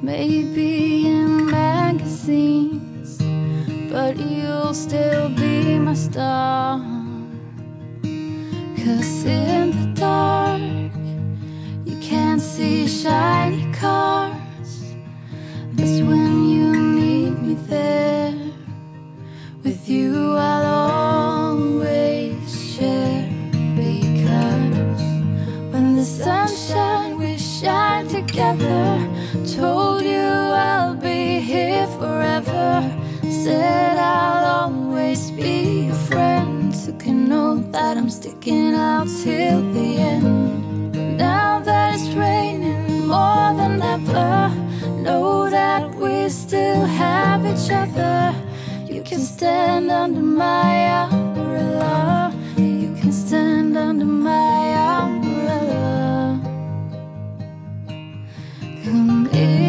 maybe in magazines, but you'll still be my star. 'Cause in the dark you can't see shiny cars. That's when you need me there. With you I'll always share. Because when the sunshine we shine together, told you I'll be here forever. Said I'll always be your friend. Took a note that I'm sticking out till the end. Now that it's raining more than ever, know that we still have each other. You can stand under my umbrella. You can stand under my umbrella. Come here.